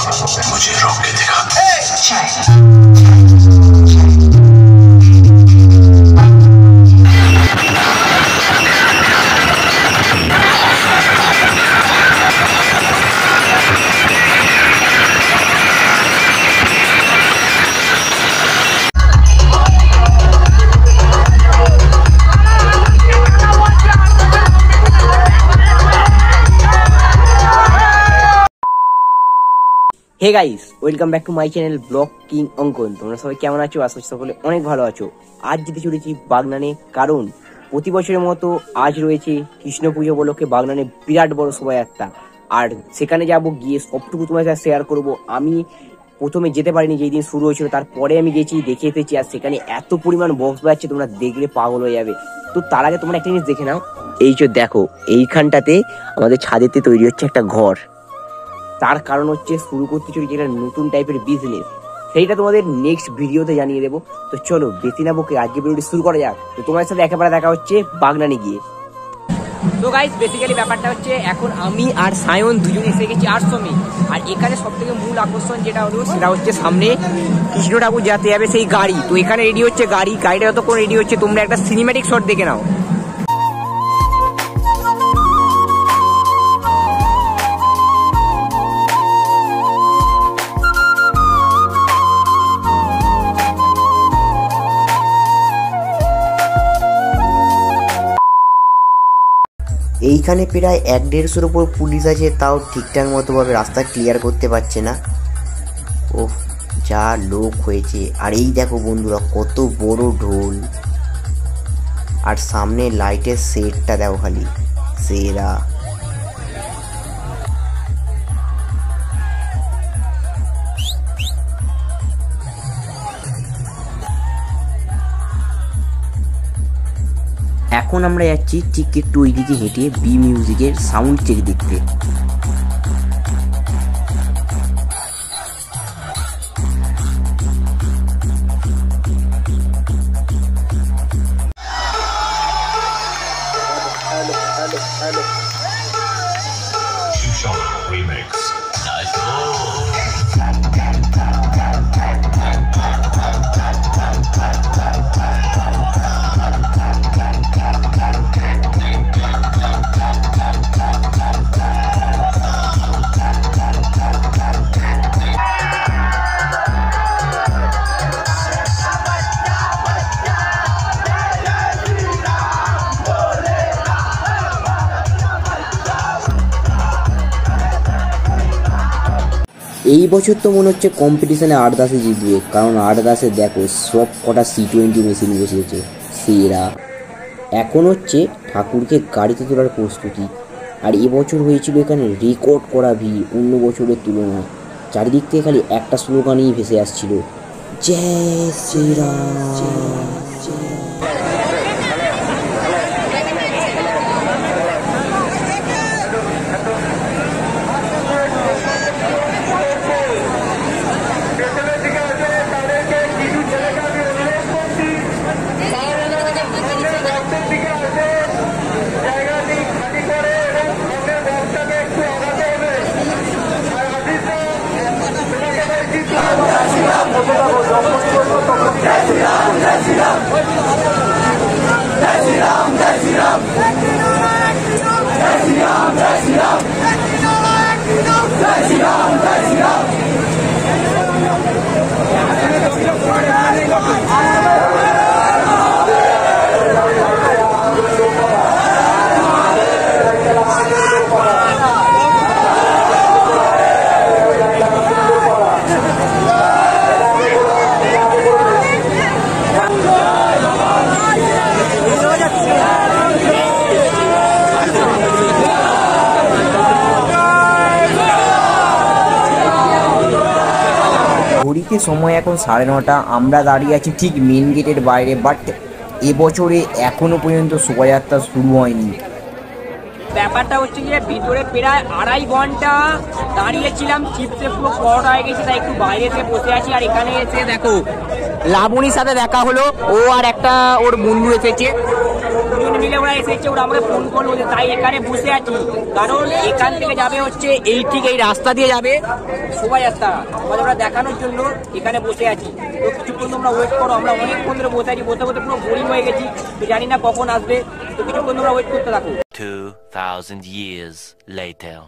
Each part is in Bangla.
मुझे रोक के दिखा। Hey guys, welcome back to my channel blog king Ankan. তোমরা সবাই কেমন আছো? আশা করছি সকলে অনেক ভালো আছো। আজ যেতে চলেছি বাগনানে, কারণ প্রতি বছরের মতো আজ রয়েছে কৃষ্ণ পুজো উপলক্ষে বাগনানে বিরাট বড় শোভাযাত্রা। আর সেখানে যাব, গিয়ে সবটুকু তোমার সাথে শেয়ার করবো। আমি প্রথমে যেতে পারিনি, যেই দিন শুরু হয়েছিল তারপরে আমি গেছি, দেখে এসেছি। আর সেখানে এত পরিমাণ বক্স বাজছে, তোমরা দেখলে পাগল হয়ে যাবে। তো তার আগে তোমরা একটা জিনিস দেখে নাও। এই যে দেখো, এইখানটাতে আমাদের ছাদেতে তৈরি হচ্ছে একটা ঘর। তার কারণ হচ্ছে শুরু করতে চলেছি একটা নতুন টাইপের বিজনেস, সেইটা তোমাদের নেক্সট ভিডিওতে জানিয়ে দেবো। তো চলো বেশি না বকে আজকে ভিডিওটি শুরু করা যাক। তো তোমার সাথে একেবারে দেখা হচ্ছে বাগনানে গিয়ে। তো গাইস, বেসিক্যালি ব্যাপারটা হচ্ছে এখন আমি আর সায়ন দুজনে এসে গেছি আশ্রমে। আর এখানে সব থেকে মূল আকর্ষণ যেটা হলো সেটা হচ্ছে সামনে কৃষ্ণ ঠাকুর যেতে যাবে সেই গাড়ি। তো এখানে রেডি হচ্ছে গাড়িটা যতক্ষণ রেডি হচ্ছে তোমরা একটা সিনেম্যাটিক শট দেখে নাও। এইখানে প্রায় 1-150-র উপর পুলিশ আছে, তাও ঠিকঠাক মতো ভাবে রাস্তা ক্লিয়ার করতে পারছে না। ওহ, যা লোক হয়েছে। আর এই দেখো বন্ধুরা, কত বড় ঢোল। আর সামনে লাইটের সেটটা দেখো, খালি সেরা। এখন আমরা যাচ্ছি ঠিক একটু ওইদিকে হেঁটে বি মিউজিকের সাউন্ড চেক দেখতে। এই বছর তো মনে হচ্ছে কম্পিটিশনে 8-10 জিতবে, কারণ 8-10 দেখো সব কটা C20 মেশিন বসিয়েছে সেরা। এখন হচ্ছে ঠাকুরকে গাড়িতে তোলার প্রস্তুতি। আর এবছর হয়েছিল এখানে রেকর্ড করা ভিড় অন্য বছরের তুলনায়। চারিদিক থেকে খালি একটা স্লোগানই ভেসে আসছিল, জয় শ্রীরাম। ঘড়িতে সময় এখন 9:30। আমরা দাঁড়িয়ে আছি ঠিক মেন গেটের বাইরে, বাট এবছরে এখনো পর্যন্ত শোভাযাত্রা শুরু হয়নি। ব্যাপারটা হচ্ছে যে ভিতরে প্রায় 2.5 ঘন্টা দাঁড়িয়েছিলাম, চিপসে পুরো পট হয়ে গেছে, তাই একটু বাইরে এসে বসে আছি। আর এখানে এসে দেখো লাবণীর সাথে দেখা হলো, ও আর একটা ওর বন্ধু এসেছে। দুজন মিলে ওরা এসেছে, ওরা আমাকে ফোন করলো, তাই এখানে বসে আছি। কারণ এখান থেকে যাবে হচ্ছে এই ঠিক এই রাস্তা দিয়ে যাবে শোভাযাত্রা, ওরা দেখানোর জন্য এখানে বসে আছি। তো কিছুক্ষণ তোমরা ওয়েট করো, আমরা অনেকক্ষণ ধরে বসে আছি, বসে বসে পুরো বোরিং হয়ে গেছি, তো জানি না কখন আসবে, তো কিছুক্ষণ তোমরা ওয়েট করতে থাকো। 2000 years later.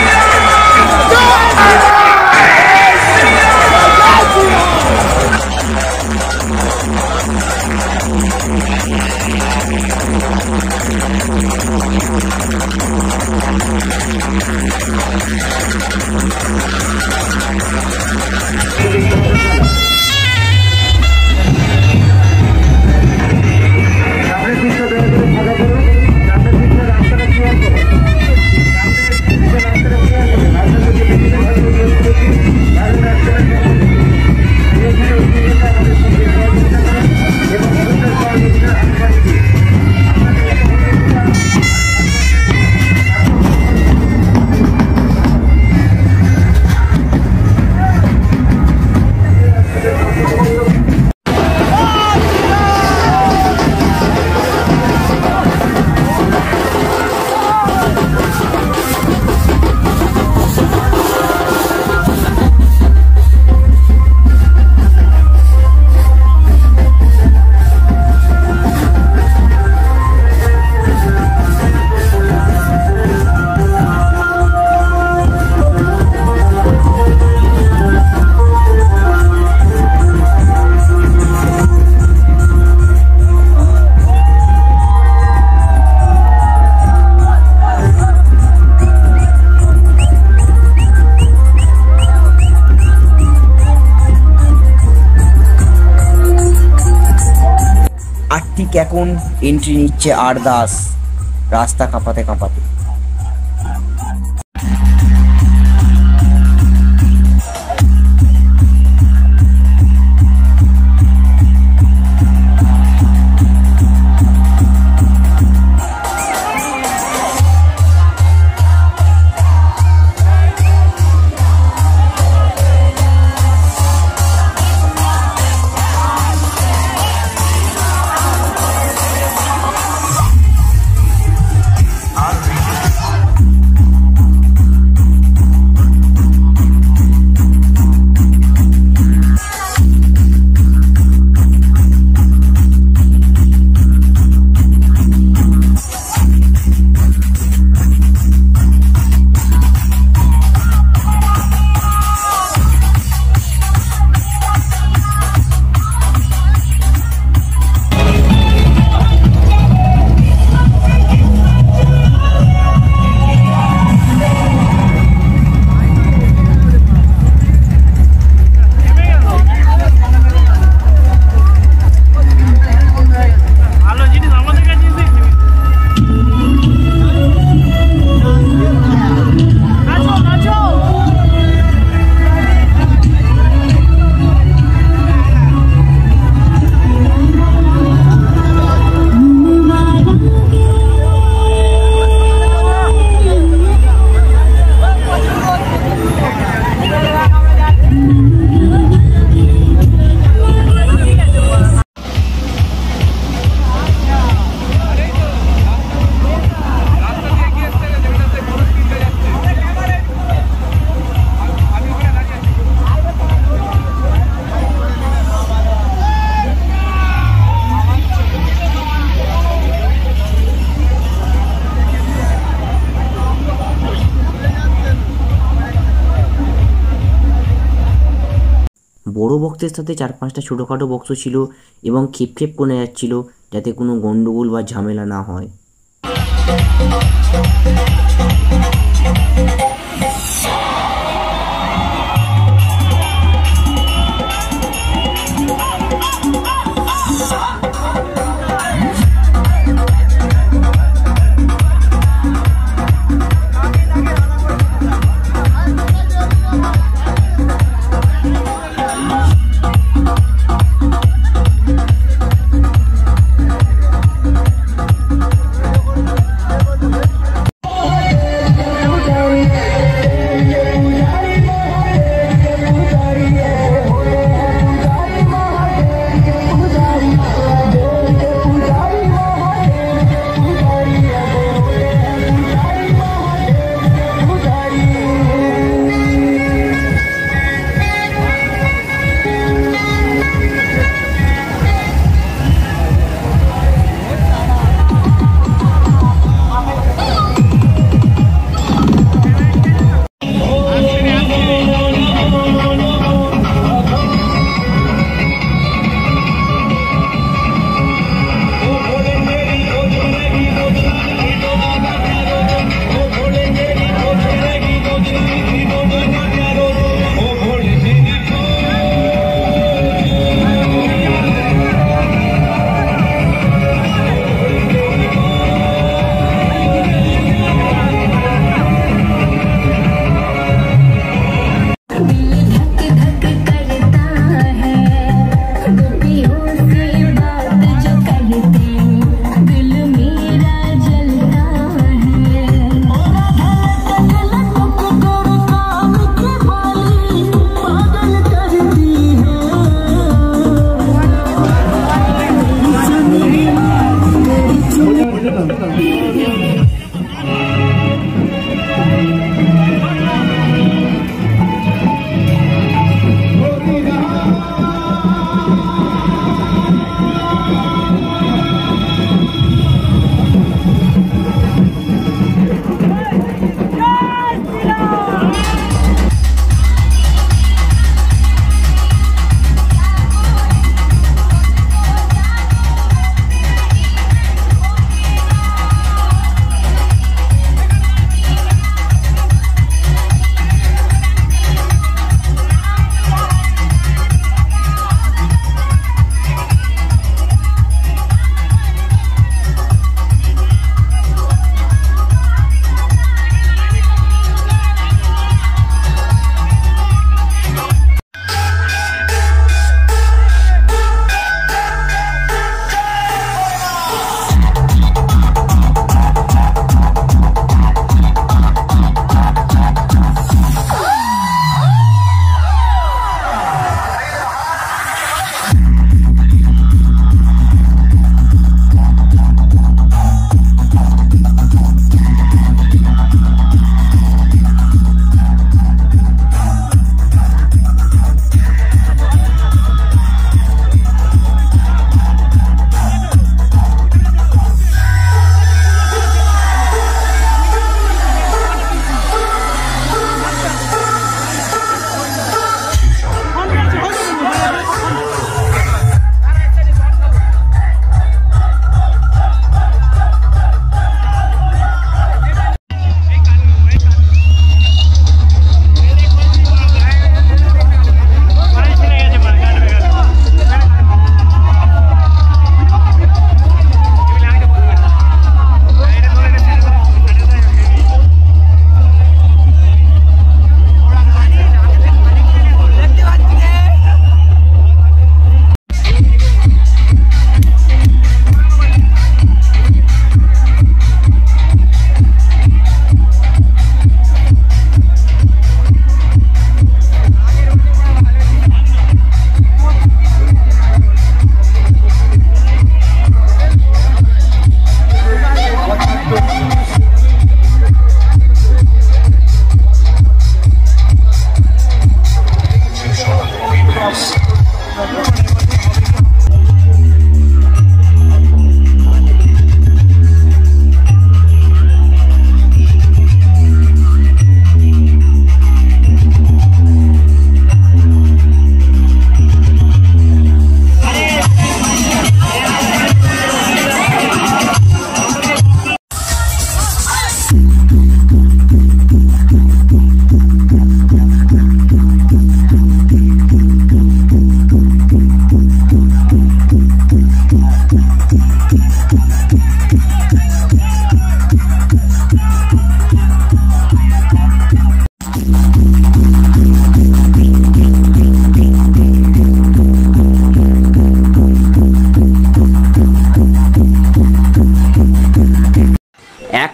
আর ঠিক এখন এন্ট্রি নিচ্ছে আরদাস রাস্তা কাঁপাতে কাঁপাতে। বড় বক্সের সাথে 4-5টা ছোটোখাটো বক্স ছিল এবং খেপ খেপ করে যাচ্ছিল যাতে কোনো গন্ডগোল বা ঝামেলা না হয়।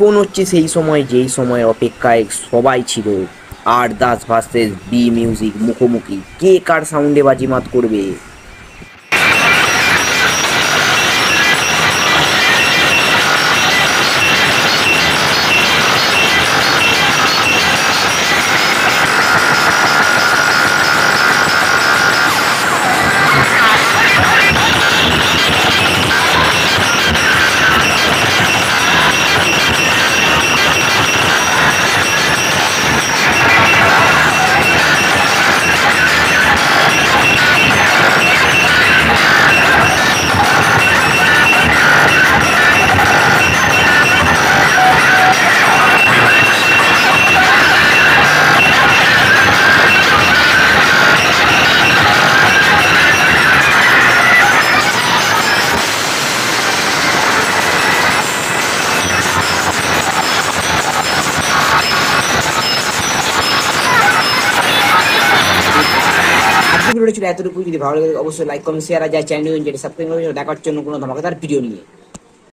এখন হচ্ছে সেই সময় যেই সময় অপেক্ষায় সবাই ছিল। আরদাস ভার্সেস বি মিউজিক মুখোমুখি, কে কার সাউন্ডে বাজিমাত করবে। ভিডিওটা ছিল এতটুকু। যদি ভালো লাগে অবশ্যই লাইক কমেন্ট শেয়ার আর যাই চ্যানেল যেটা সাবস্ক্রাইব করে দেখার জন্য কোনো ধামাকাদার ভিডিও নিয়ে।